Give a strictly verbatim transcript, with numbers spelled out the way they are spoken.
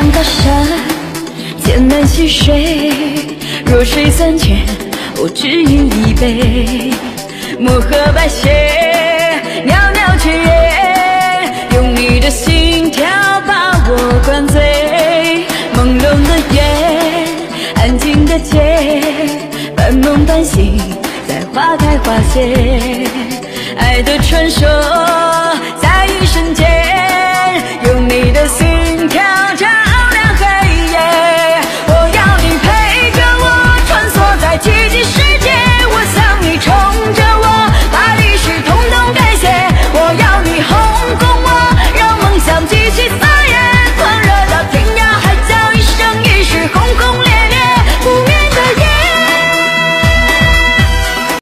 高山，天南溪水，弱水三千，我只饮一杯。漠河白雪，袅袅炊烟，用你的心跳把我灌醉。朦胧的夜，安静的街，半梦半醒，在花开花谢，爱的传说。